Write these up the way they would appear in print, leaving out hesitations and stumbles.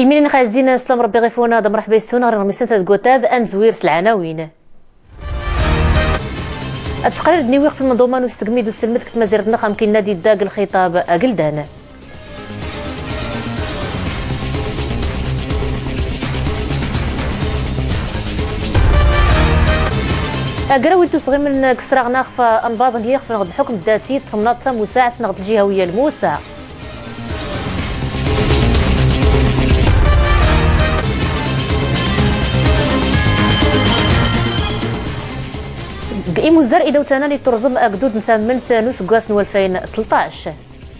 إيميلين خازين سلام ربي غيفونا دم مرحبا يسونا غير مسنت كوتاد أن زويرس العناوين. التقرير دنيويق في المنظومة نستقميد والسلمت كتما زيرتنا خامكين نادي الداق الخطاب أقلدان. قراوي تصغي من كسراغ ناخف أنباض نيخ في نغض الحكم الذاتي تمناط مساعد نغض الجهوية الموسع. قيمو الزرع إذا وتانا لترزم أقدود مثامن ثانوس قاسن 2013.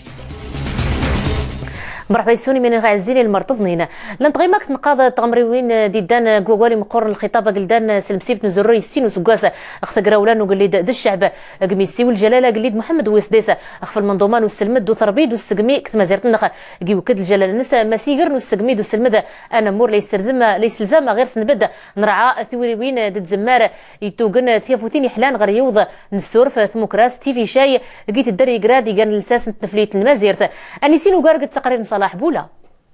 مرحبا يسوني من غازين المرتضنين لنطغي ماك تنقاض تغمريوين ديدان كوالي مقر الخطابه قلدان سلمسيب نزري السين وسكواس اخت قراولان وقليد د الشعب قميسي والجلاله قليد محمد ويسديس اخف المنظومان والسلمد وتربيد والسقمي كتما زيرتنخ كي وكد الجلاله نسا مسيغر والسقميد والسلمد انا مور ليس لزام غير سنبدا نرعى ثوريوين دد زمار يتوقن ثيافوتين حلان غير يوض نسورف ثموكراس تيفي شاي لقيت الدري قرادي كان لساس تفليت المازيرت انيسين وقارق التقرير صلاح بولا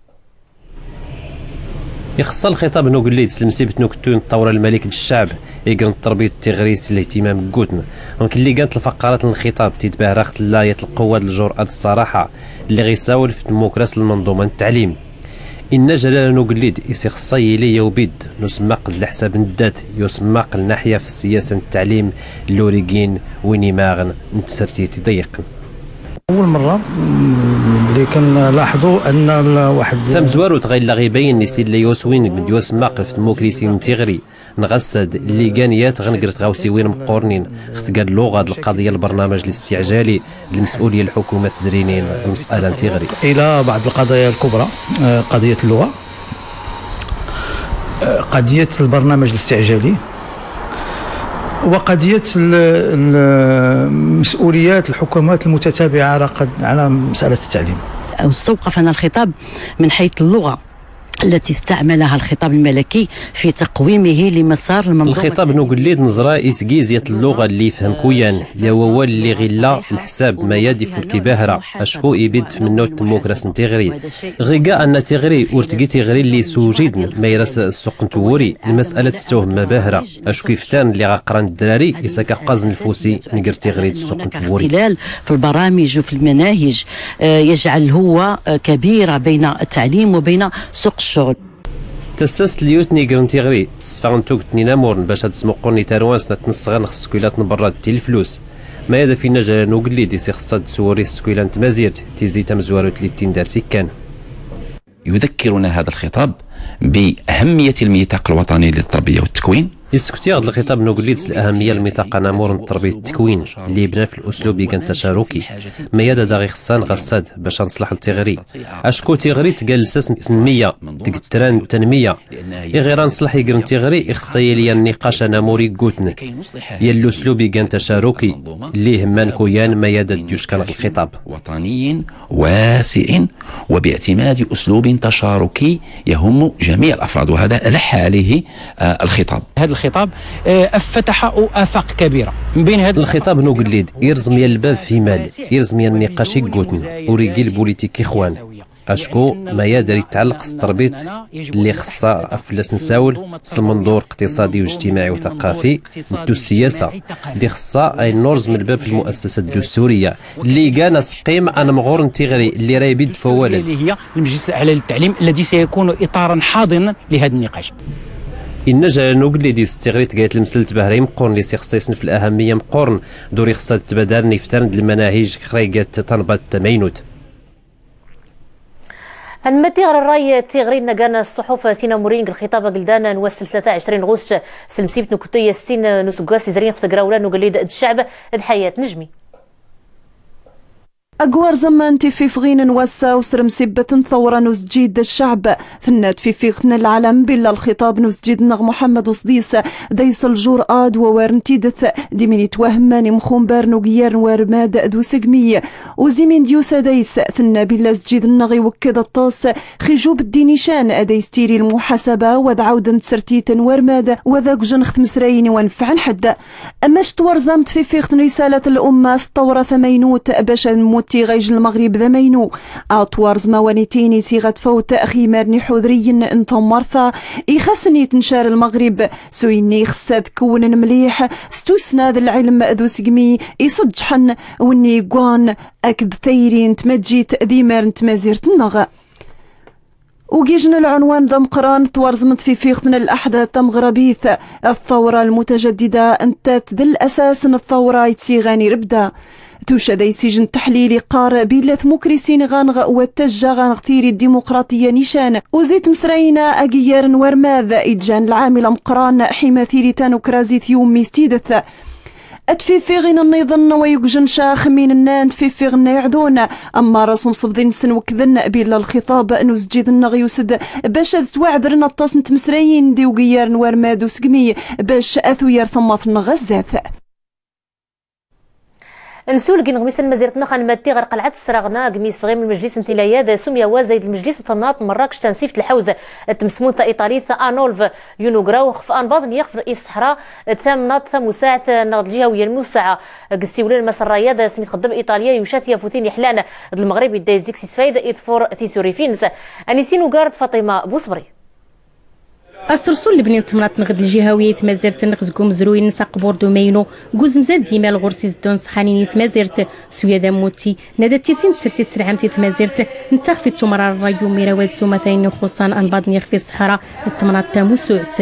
يخص الخطاب نو قليد سلمسيبة نوكتون الثوره الملك الشعب يقرن التربيه التغريس الاهتمام قوتن ولكن اللي كانت الفقرات الخطاب تتباه راخت لايه القوه الجرأه الصراحه اللي غيساول في الديمقراس المنظومه التعليم ان جلال نو قليد يسخصي لي وبيد نسمى قد الحساب الذات يسمى قل ناحيه في السياسه التعليم لوريكين وينيماغن نتسرتي ضيق. أول مرة اللي كنلاحظوا أن واحد تم زوارو تغير غيبين نسي اللي يوسوين من يوس ماقل في الموكريسي نتيغري نغسد اللي كانيات غنقرت غاوسيوين مقورنين اختقال لغة القضية البرنامج الاستعجالي للمسؤولية الحكومة تزرينين المسألة نتيغري إلى بعض القضايا الكبرى قضية اللغة قضية البرنامج الاستعجالي وقضية المسؤوليات الحكومات المتتابعة على مسألة التعليم. استوقفنا الخطاب من حيث اللغة التي استعملها الخطاب الملكي في تقويمه لمسار المنظومة. الخطاب نقول نظرة إسقيزية اللغة اللي يفهم كويان يا هو اللي غلا الحساب ما يدف الكباهرة أشكو يبيد في منو الديمقراس نتيغري غيقا أن تيغري ورتقي تيغري اللي سوجيدن ما يرس السوق نتوري المسألة تستوهم ما باهرة أشكو يفتان اللي غاقران الدراري يساكا قازن الفوسي نقر تيغري السوق نتوري اختلال في البرامج وفي المناهج يجعل هو كبيرة بين التعليم وبين سوق الشغل. تسست ليوتني كرنتيغري تسفغن توكتني نامورن باش تسمقوني تاروانس نتنصغن خص كويلات نبرد تي الفلوس ما يدا فينا جالانو قلي دي سي خصها تسوري سكويلان تمازيرت تيزي تمزوارت لي تندار سكان. يذكرنا هذا الخطاب بأهمية الميثاق الوطني للتربية والتكوين. يسكتي هذا الخطاب نقوليت الأهمية الميثاق نامور التربية التكوين اللي يبنى في الأسلوب كان تشاركي ما يدا داغي خصان غساد باش نصلح التغري أشكو تغري تقال لساس التنمية تقتران التنمية غير نصلح يقرن تغري إخصاي لي النقاش ناموري قوتن يا الأسلوب كان تشاركي اللي همان كويان ما يدا ديوش كان الخطاب وطني واسع وباعتماد أسلوب تشاركي يهم جميع الأفراد وهذا ألح عليه الخطاب. الخطاب فتح آفاق كبيرة من بين هذا الخطاب نقليد يرزم يا الباب في مال يرزم يا النقاش قوتن وريقي البوليتيك إخوان أشكو ما يقدر يتعلق التربيط اللي خصها أفلاس نساول المنظور اقتصادي واجتماعي وثقافي دو السياسة اللي خصها أي نرز من الباب في المؤسسة الدستورية اللي كان سقيم أنا مغور نتيغري اللي راه يبيد فوالد اللي هي المجلس الأعلى للتعليم الذي سيكون إطارا حاضنا لهذا النقاش. إن جا نقول دي استغريت قالت المسلت بهري مقورن اللي خصيصن في الأهمية مقورن دوري خصها تبادر نفترن المناهج خريقات تنبات تمينوت. المتيغر الراي تيغرين كان الصحف سينا مورين الخطاب قلدانا نوصل 23 غوش سلمسيبت نكتية السين نسقاسي زرين خط قراولا نقليد الشعب الحياة نجمي. أقوار زمان في فغين نوسا وسرم سبة ثورة نسجيد الشعب فنات في فيغن العالم بلا الخطاب نسجيد نغ محمد وصديس ديس الجور آد ووارنتيدث دي من يتوهماني مخوم بارنو غيار وارماد دو سقمي وزيمين ديوسا ديس فنا بلا سجيد النغي وكذا الطاس خيجوب الدينيشان أديس تيري المحاسبة وذا عودا تسرتيت وارماد وذا جنخ مسرايني وانفع حد أما شتور زامت في فيغن رسالة الأمة ثورة ثمينوت باش موتي غيج المغرب ذمينو أطوار زموانيتين صيغة فوت خيمارني حذري نثمرثا يخسني تنشار المغرب سويني خساد كون مليح ستوسنا ذا العلم ذو سقمي يصجحن وني قوان أكد ثيرين تمجيت ذيمار نتمازيرت النغ وجيجنا العنوان ذا مقران توارزمت في فيختنا الأحداث مغربيث الثورة المتجددة انتات ذا الأساس الثورة يتسيغاني ربدا توشا ذا سجن تحليلي قار بيلث مكرسين غانغ واتجا غانغتيري الديمقراطية نيشان وزيت مسرينا أجيار ورماذ إتجان العامل مقران حما ثيريتان وكرازيث يوم ميستيدث أتفيفيغين النظن ويقجن شاخ من النان تفيفيغن يعذون أما رسوم صبذين سن وكذن بلا الخطاب نوزجيد النغيوسد باش توعذرن التصن تمسرين دي وقيار نوار مادو سقمي باش أثويار ثماثن غزاف نسول كي نغميس المزيرتنا خان ماتي غير قلعه السراغنا قميص غير من المجلس انتلايا سميا وزايد المجلس طناط مراكش تنسيفت الحوزه التمسمون تا ايطالي تا انولف يونوغراو خف انباض نيخ في الصحراء تام ناط تام مساعه ناض الجهويه الموسعه قسيولين المسريات سميت خدم ايطاليا يوشات يافوتين يحلان المغرب يداي زيكسيس فايد ايثفور تيسوريفينز انيسين وقارد فاطمه بوصبري السرسول اللي بنين تمنات نغد الجهوية تمازرت نغزكو مزروين نساق بوردو مينو قوز مزاد ديما الغرسي زدون صحانيني تمازرت سويا ذا موتي نادا تيسين تسرتي تسرعمتي تمازرت نتاخفي التمرار الرايو ميراوات سومثين خصان انباض نيخ في الصحراء التمنات تامو سوعت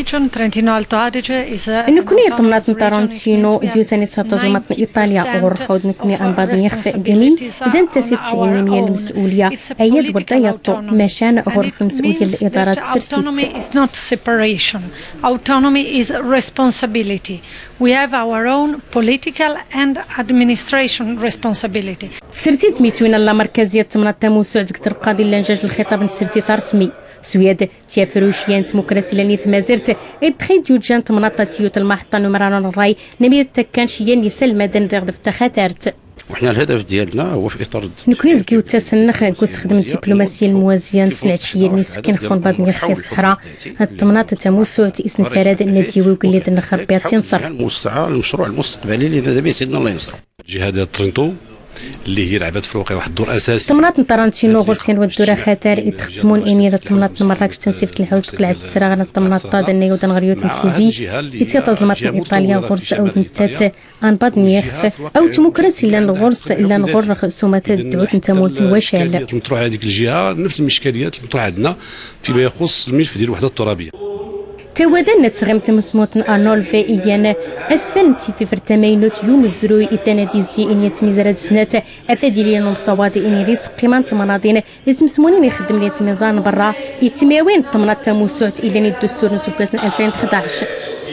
نكوني التمنات نتارونتينو ديوساني تساطا ايطاليا غرخود نكوني انباض نيخ في قمي اذا انتسي 90 ميال المسؤولية اياد وردايطو مشان غرخ المسؤولية الادارات سرتيت Autonomy is responsibility. We have our own political and administration responsibility. سرتيت ميتوين الله مركزية تمنات تاموسو عزكت القاضي لنجاج الخطاب نسرتيت رسمي سويد تيافروشيان تموكراسي لانيت مازرت ادخيد يوجان تمناطة تيوت المحطة نمران الراي نميد تكان شيان يسال مدن دغد فتخاتارت وحنا الهدف ديالنا هو في اطار نكوني زكيو تسنخ كوس خدم الدبلوماسيه الموازيه نسنع شي نسكن خون بعض نيخ في الصحراء الطمنات تموسو تيسن فراد النادي وقليد النخبيات تنصر الموسعه المشروع المستقبلي اللي دابا سيدنا الله ينصر جهاد ترنتو اللي هي لعبات في الواقع واحد الدور اساسي طمنات نطرانتينو غرسين ودورا خطر يتختمون امير الطمنات مراكش تنسيفت الحوز قلعه السراغ الطمنات طاد النيو دنغريوت تنسيزي يتيطازلمات ايطاليا غرس او نتات انباد نيخف او ديمقراطي لان غرس الا نغرخ سومات الدعوت نتامولت وشال المطروح هذيك الجهه نفس الاشكاليات المطروحه عندنا فيما يخص الملف ديال الوحده الترابيه توادن تغم تمسموت انولفي ايانا اسفلتي في فرتمينوت يوم الزروي التناديز دي ان يتميزرات سنات افاديلي نوم صوادي ان ريس قيمان تمناضين يتمسمونين يخدم لي تميزان برا يتماوين طمنات تموسوت الى الدستور نسوكاس 2011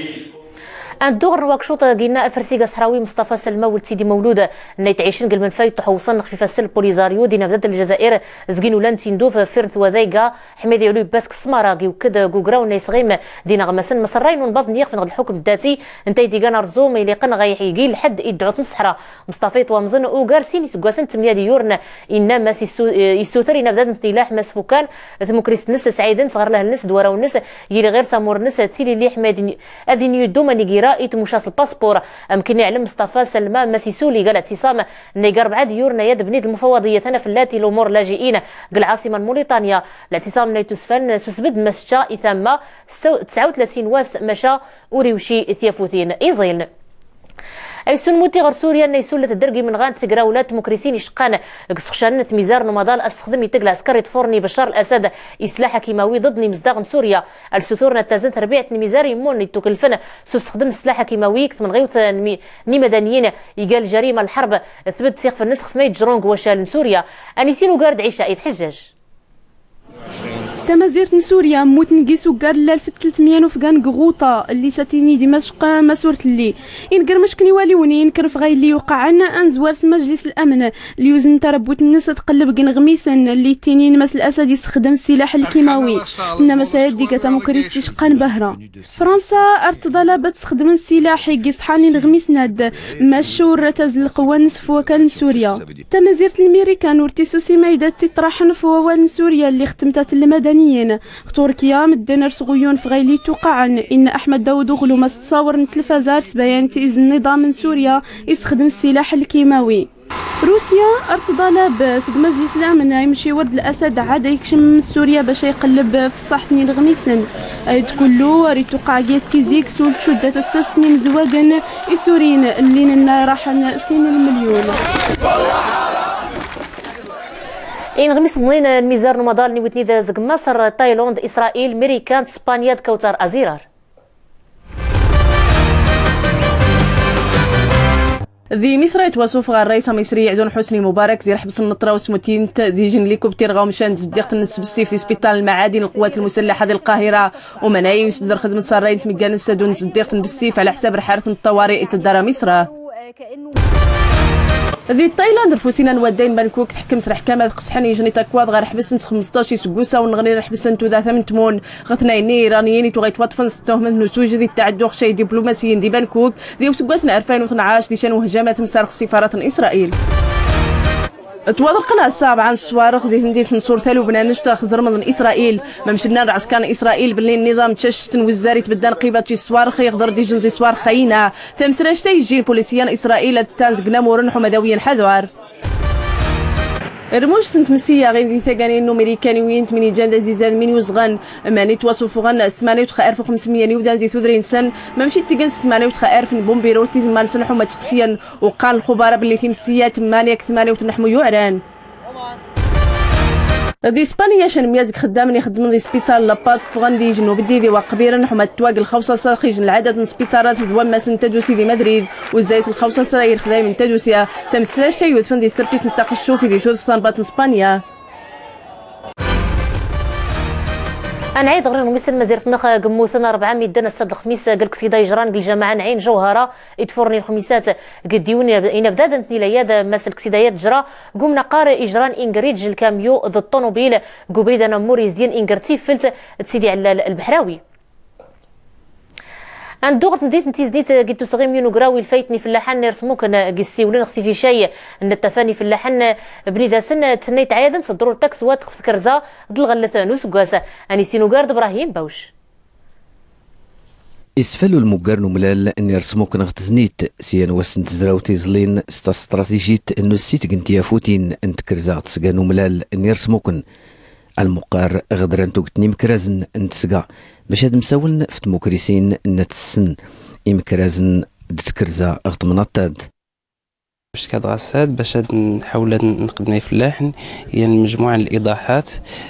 الدور واكشوط قلنا فرسيقه صحراوي مصطفى سلمى ولد سيدي مولود نيت عيشن قل من فايت تحوصن خفيف السل بوليزاريو دينا بدات الجزائر زقين ولان تندوف فرث وذايقه حميدي علوي باسك سماراقي وكذا كوكراو نايس غيم دينا غمسن مصراين ونبض نيخ في الحكم الذاتي انتي ديغان رزو ما يليقن غيحيقي لحد يدعو الصحراء مصطفى توامزن وغارسين يسقاسن 8 ديورن انما يسوثر بدات انطلاح مسفوكان ثمكريس نس سعيدن صغر له الناس دوراو الناس يلي غير سامور الناس تيلي اللي حماد اذن يدوم نيغيرا يتمشاس الباسبور يمكن يعلم مصطفى سلمى مسيسولي قال اعتصام نيقر 4 ديور نياد بنيد المفوضيه انا في اللاتي الامور لاجئين قال العاصمه موريتانيا الاعتصام نيتوسفن سسبد مسجا اثما 39 واس مشى وريوشي ثيافوثين ايزين ايسون موتي غير سوريا نيسولة الدرقي من غان تقراولات مكرسين يشقان قسخشان ميزار نمضال استخدم يتقل عسكري تفورني بشار الاسد اسلحه كيماوي ضدني مزداغ سوريا السثور نتازن تربيعه ميزار يمون يتوكلفن استخدم سلاح كيماوي من غيوث ني مدنيين يقال جريمه الحرب ثبت سيخ في النسخ في ميت جرونغ وشال سوريا انيسين قارد عشاء يتحجج تمازيرت سوريا موت نقيسو قال لا 300 وفقان قغوطه اللي ساتيني دمشق ما سورت لي ينقر مشكني واليوني ينكر في غاي اللي يوقع عنا انزوار مجلس الامن اللي يوزن تربوت الناس تقلب كن غميسن اللي تينين مس الاسد يستخدم السلاح الكيماوي انما سيدي كتامو كريستي شقان بهره فرنسا ارتضى بتستخدم السلاح يقصحاني الغميس ناد مشور تزل القوى نصف وكان سوريا تمازيرت الامريكان ورتيسو سيمايدات تطرحن في ووال سوريا اللي ختمتات المدنيين تركيا مدينا صغيون في غيلي توقعا ان احمد داود غلو ما تصاور التلفازات بيان تيز النظام من سوريا يستخدم السلاح الكيماوي روسيا ارتضى بسد مجلس الامن يمشي ورد الاسد عاد يكشم سوريا باش يقلب في الصحن الغميسن كله ريتو قاعية تيزيك سول شدة السسني مزواجن يسورين اللي راح سين المليون إن غميس نين الميزار رمضان نيوتني زق مصر تايلاند إسرائيل ميريكان إسبانيا كوتر أزيرار ذي مصر يتوصف الرئيس المصري عدون حسني مبارك زي حبس النطرة وسموتين ديجن ليكوبتر غاو مشان تصديق النسب السيف في سبيطار المعادن القوات المسلحة دي القاهرة ومناي ويصدر خدمة صارين مجان السادون تصديق بالسيف على حساب رحالة الطوارئ تدار مصر. ذي تايلاند رفوسينا نودين بانكوك تحكم سرح كامل قصحان يجني تاكواد غير حبسن 15 سكوسا ونغني حبسن تو ذا 8 تمون غثنايني ايرانيين تو غيتوطفن ستهم نسوج ذي التعدو خشاي دبلوماسيين دي بانكوك ذي وسكواسنا 2012 دي شانو هجمات مسارق سفارات اسرائيل توضقنا السابعة عن الصواريخ زي مدينة نصور ثالو بنا نشتا خزر من إسرائيل ما مشينا لعسكان إسرائيل باللي النظام تششت وزاري تبدان قيبات شي صواريخ يقدر ديجن زي صواريخ خاينة ثمسراشتا يجين بوليسيان إسرائيل التانز قنام ورنحو مداويا حذوار رموش سنت مسيا غير ذي ثقانين أمريكانيين تمني جاند زيزان من وزغان ماني توصفوا غن 8500 يودان زي 30 سن ما مشيت تيجان 85 بومبي روتيز مال سنحو ما تخسيا وقال الخبراء باللي تمسيا 8 وتنحمو يعران ذي اسبانيا شان ميازك خدام يخدم ذي سبيطار لاباز فغاندي جنوب ديدي وقبيرا نحو تواق الخوصه صاخيج العدد من سبيطارات دوما سنتدوسي دي مدريد والزايس الخوصه صاير خداي من تدوسيا تمسلاش تاي وثفن دي سرتي تنتاق الشوفي دي ثلث صنبات اسبانيا انا عايز غير مثل ما زرت نخ قموثنا 400 دنا السد الخميس قالك سيدا يجران قال جماعه نعين جوهره يتفرني الخميسات قديوني ان بدات نيلياد مسلك سيدايات جرا قمنا قارئ اجران انجريج الكاميو ضد الطوموبيل قبريد انا موريزيان انجرتي فلت تسيدي على البحراوي ان دوغت نديت انتي زديت قلت صغير ميونو قراوي الفايتني في اللحن يرسموك قسي ولا نختي في شيء ان التفاني في اللحن بني ذا سنه تنيت عايدا صدروا التاكس وات كرزا ضل غلثانوس وقاسه اني سينو قارد ابراهيم باوش اسفلوا المقارن ملال ان يرسموك نغت زنيت سيان وسنت زراوتي زلين ستا استراتيجيت انو السيت قنتيا فوتين انت كرزا تسقانو ملال ان يرسموكن المقار غدران توقتني مكرازن نتسقع باش هاد مساولن في تموكريسين نتسن إمكرازن دتكرزا أغط منطاد باش كتغساد باش نحاول نقدم في اللحن يعني مجموعة الإيضاحات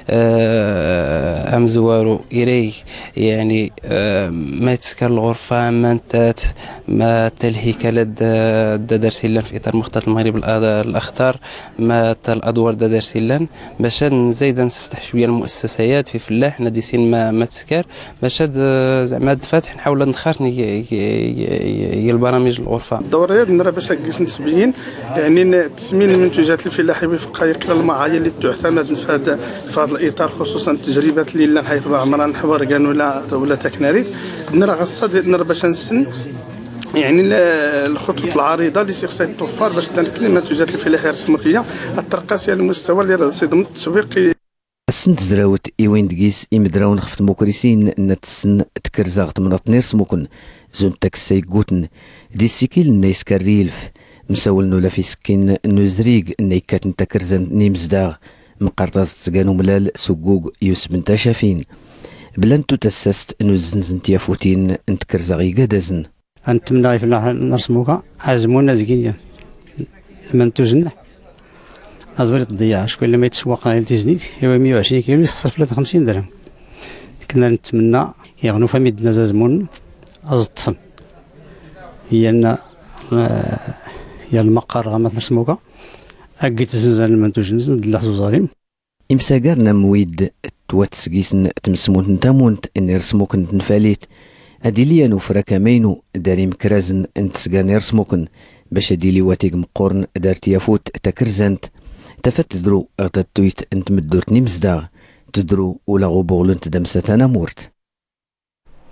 أمزوارو إلي يعني ما يتسكر الغرفة ما نتات ما تلهيك درسيلان في إطار مخطط المغرب الأخضر ما الأدوار درسيلان باش نزيد نفتح شوية المؤسسات في اللحن ديسين ما تسكر باش زعما فاتح نحاول نخرطني البرامج الغرفة الدوريات نرى باش نسبيين يعني تسمين المنتوجات الفلاحيه وفق المعايير اللي تعتمد في هذا الاطار خصوصا التجربات اللي لنا حيث عمران حوارقان ولا تكناريت نرى غصاد نرى باش نسن يعني الخطوط العريضه اللي خصها توفر باش تنكلم المنتوجات الفلاحيه الرسميه الترقاسيه للمستوى اللي راه التسويقي السنت زراوت ايوين دقيس امدراون خفت موكريسين نتسن تكرزاغت مناط نيرسموكن زون تاكسي قوتن دي سيكيل نيس كاريلف مساول نولا في سكين نوزريق نيكات نتكرزن نيمزداغ مقرطاز تسقانو ملال سقوق يوسف بنتا شافين بلان تسست نوزنزن تيافوتين نتكرزاغي قادزن انت من في الله نرسموكا عزمونا زكين من توزن ازوري تضيع شكون لما يتسوق لتزنيت هو 120 كيلو يخسر 53 درهم كنا نتمنى يغنو فميدنا زازمون ازطفن هي ان يا المقر غامات نرسموكا اكيد تزنزل المنتوج نزل دلا زوزاريم امساقرنا مويد تواتسقيسن تمسمونت نتامونت ان يرسموكن تنفاليت اديليا نوفرا كامينو داري مكرازن انتسقان يرسموكن باش اديلي واتيق مقورن دارتي يفوت تكرزنت تفت تدرو اغتاتويت انت مدورت نمزداغ تدرو ولا غوبولن تدمستانا مورت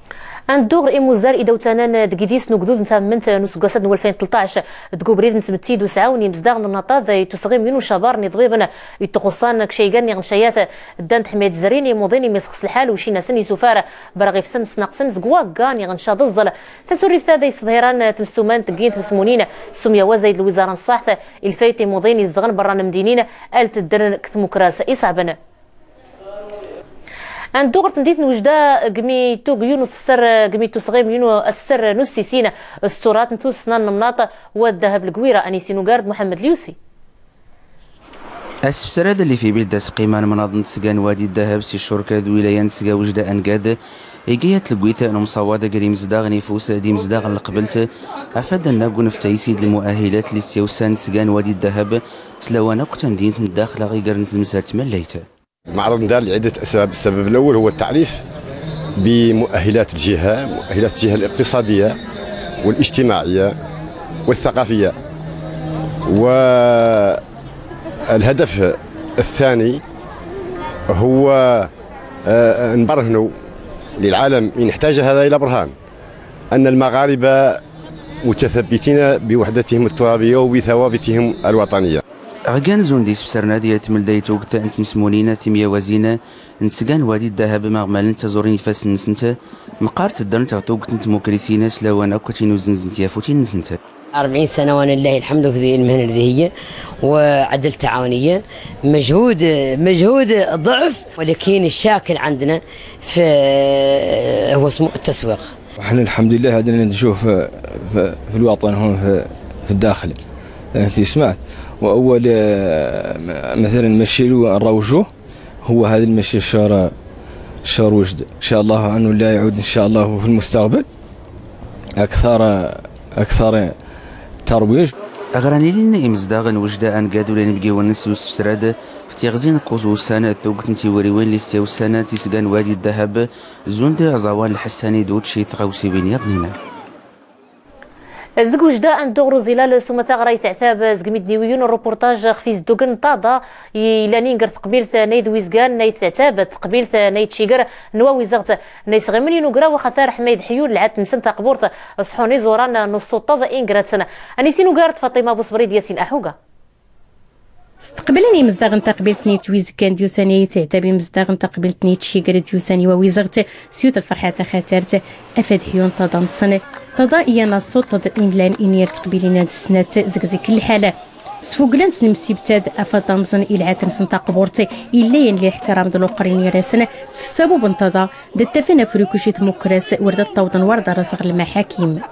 الدور إيموزار إذا وتنان دقيديس نقدود نثمنت نسقاسد 2013 تقوبريد نتمتيد وسعوني مزداغ نطاط زي تسغيم ينو شبار نضبيبنا يتخصان كشيغان غنشيات الدان حميد زريني موضيني مسخص الحال وشي ناسني سفارة برغي في سنس ناقصن زقوا كان يغنشاد الظل تسوري في ذا صهيران تمسومان تقين تمسمونين سميا وزايد الوزارة الصحة الفايتي موضيني الزغن بران مدينين آلت الدرن كثموكراس إصابنا أن دغرت نديت نوجدا قمي توق يونس فسر قمي تصغيم يونو أسفسر نسي سينا استورات نتو سنان نمناطة والذهب القويرة أنيسي نوغارد محمد اليوسفي أسفسر هذا اللي في بلد قيمان مناظمة سقان وادي الذهب سي الشركة دويليان سقا وجدا أنقاد إيقيات القويثة أنو مصوادة قريم زداغ نيفوس دي مزداغ اللي قبلت أفاد الناقون في تيسيد المؤهلات اللي تيوسان سقان وادي الذهب سلوانا قتندين الداخل غي قرنت المسات مليته. المعرض ندار لعدة أسباب. السبب الأول هو التعريف بمؤهلات الجهة، مؤهلات الجهة الاقتصادية والاجتماعية والثقافية. والهدف الثاني هو نبرهنوا للعالم إن احتاج هذا إلى برهان أن المغاربة متثبتين بوحدتهم الترابية وبثوابتهم الوطنية. غان زونديس بسرنا ديال ملدايت وقت انت مسمونين تيميا وزينه نتسكان وادي الذهب مغمال تزورين فاس نسنت مقارت الدرن تعطوك انت موكريسينا سلاوانا كوتين وزنزنتيا فوتين نسنت 40 سنه وانا لله الحمد في ذي المهنه الذهيه وعدل تعاونيه مجهود ضعف ولكن الشاكل عندنا في هو اسمه التسويق. احنا الحمد لله هذا اللي نشوف في الوطن هون في الداخل انت سمعت واول مثلا نمشيلو نروجوه هو هذا المشي الشهر وجد ان شاء الله انه لا يعود ان شاء الله في المستقبل اكثر ترويج. اغراني لنا امزداغن وجدا ان قادوا لين بقيو الناس وسراد في تيغزين قوزو سنه ثوقت نتي وريوين اللي استيو سنه تيسقان وادي الذهب زوند عزوان الحساني دوت شي تغاوسي بين يضنينا زقوج دا ان دغرو زلال سمتا غرايس عتاب زقميد نيويون الروبورتاج خفيز دوغن طادا يلاني نقرت قبيل نايد ويزقان نايد عتاب قبيل نايد شيقر نواوي زغت نايس غمني نقرا وخثار حميد حيول العات نسنت قبورت صحوني زورانا نص طادا انقرات سنه انيسي نقارت فاطمه بوصبريد ياسين احوقه استقبلني مزداغن تقبلتني تويز كان ديوساني تعتبي مزداغن تقبلتني تشيقر ديوساني وويزغت سيوت الفرحة خاترت أفاد حيون تضان السنة تضائيا نصوت تضائين لان إنير تقبلين السنة زقزي كل حالة سفوقلان سنمسيبتاد أفاد ضمزن إلى عاتنسن تقبورتي إلين لاحترام دلو قرين يراسنا سسابو بنتضا دتفنا فريكوشيت مكراس ورد الطوضن ورد رزغ المحاكم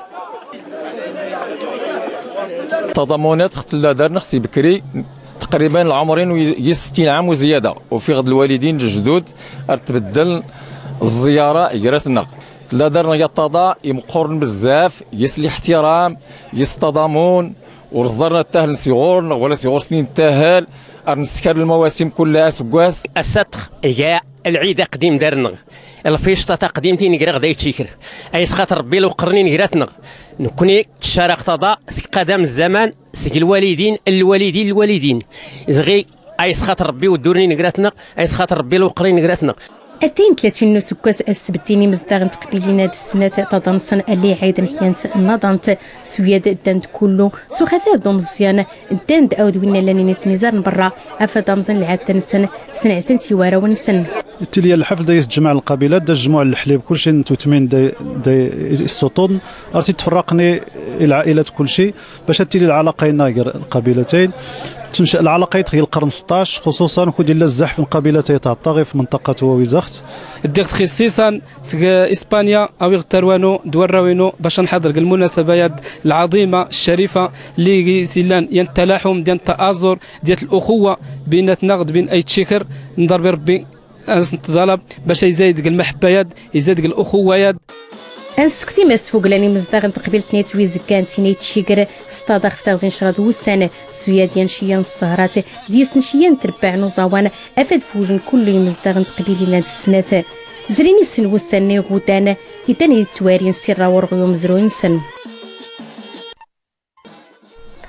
تضامنات ختلا دار نخسي بكري تقريبا العمرين 60 عام وزياده وفي غد الوالدين الجدود تبدل الزياره يراتنا لا دارنا يطضا يمقرن بزاف يس الاحترام يس تضامن ورزرنا التهل صغور ولا صغور سنين التهل نسكر المواسم كلها سكواس السطخ يا العيد قديم دارنا الفيشطه تقديمتي نقرا غدا يتشكر اي خاطر ربي لو قرني نقراتنا نكوني تشارك تضا قدم الزمان سك الوالدين زغي اي خاطر ربي ودورني نقراتنا اي خاطر ربي لو قرني نقراتنا أتين 30 سكاس السبتيني مزداغن تقبيلين هاد السنة تضنصن اللي عيدا حيانت النظامت سوياد الدند كله سوخاثا دوم مزيانة الدند أود وينا لاني نتميزار برا أفا مزن العاد سنة سنعتن تيوارا ونسن التالية الحفل دا يتجمع القبيلات دا جموع الحليب كلشي نتو تمين دا السطون ارتي تفرقني العائلات كلشي باش تلي العلاقة يناقر القبيلتين تنشأ العلاقة هي القرن 16 خصوصا كو ديال الزحف من قبيلتي تاع الطاغي في منطقة وويزخت الديرت خصيصا اسبانيا او تروانو دوراوينو باش نحضر المناسبات العظيمة الشريفة اللي سيلان ديال التلاحم ديال التآزر ديال الأخوة بيناتنا غد بين أي تشكر نضرب ربي نتظلب باش يزايد المحبة يزايد الأخوة انسكتي ما سفوقلاني مزداغن تقبلتني تويز كانت تينيت شيكر سطادا خفتازين شراد وسانه سويا ديال شيان السهرات ديسن شيان تربع نوزاوان افاد فوجن كل مزداغن تقبيلين هاد السنات زريني سن وساني غودان يتاني التوارين سيرا ورغيو مزروين سن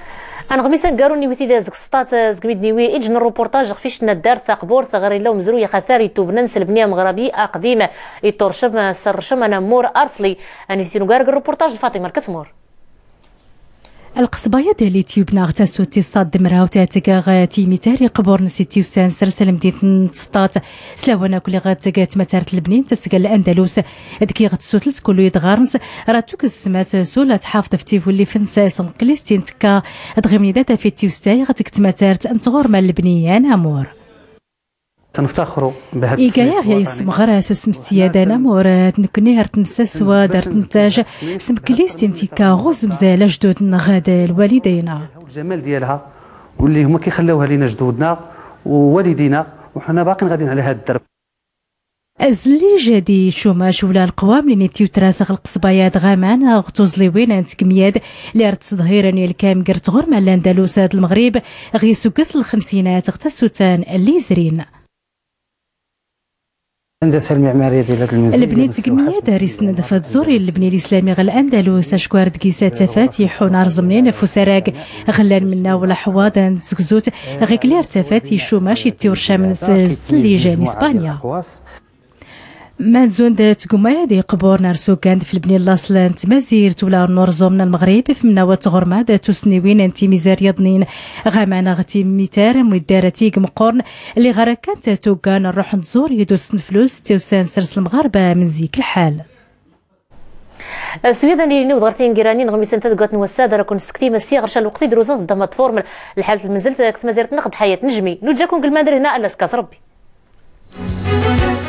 انا غميسان قاروني وتي زك سطات زكميد نيوي اجن الروبورتاج خفيش ندار ثقبور ثغري لو مزرويه خثاري توبننس البنيه مغربي اقديمه يترشم سرشم انا مور ارثلي اني سينو قارق الروبورتاج فاطمه الكتمور. القصبايا ديال تيوب ناغتا سوتي صاد مراو تاعتكا تيمي تاري قبور نسيتي وسان سرسل مدينة سطات سلاوانا كل غاتكات متارت البنين تسقى الاندلس دكي غتسوتلت كلو يدغارنس راتوك السمات سولا تحافظ فتي واللي فنسا اسم كليستين تكا دغيمني داتا في تيوستاي غتكت متارت امتغور مال البنيان امور تنفتخروا بهذا السيف يا يسم غراس اسم السياده نمورات نكني هرت نساس ودارت نتاج اسم كليستين تيكا غوز مزال جدودنا غادا الوالدينا الجمال ديالها واللي هما كيخلوها لينا جدودنا ووالدينا وحنا باقيين غاديين على هذا الدرب. ازلي جدي شوماش ولا القوام اللي نتيو تراسخ القصبايات غامان غتوزلي وين انت كمياد اللي رت تظهيرني الكام قرت غور مع الاندلس هاد المغرب غيسو قص الخمسينات غتا السوتان اللي زرين الهندسه المعماريه ديال هذا المنزل البنيه تقنيه دارس ندفات زوري البنيه الاسلامي غير الاندلس اشكوار دكيسات تفاتيح ونار زمنين فسراق غلان منا ولا حواضن تزكزوت غير كلي ارتفات يشوماش يتورشا من سليجان اسبانيا ما زون تقوما دي قبور نارسو كانت في البنيه الاصلان تمازيرت ولا نورزو من المغرب في مناوات غرماد توسنيوين انتي ميزار يضنين غامانا غتي ميتار مدارتي مقورن اللي غرا كانت توكان نروح نزور يدوس فلوس توسان سرس المغاربه من زيك الحال. سويدا اللي نوض غرتين كيرانين غميسان تدقات نوساده راكون سكتي مسي غرشا الوقت دروزات ضمت فورم الحاله المنزل كما زيرت نقد حياه نجمي نوجاكم كل ما دري هنا الا سكاس ربي.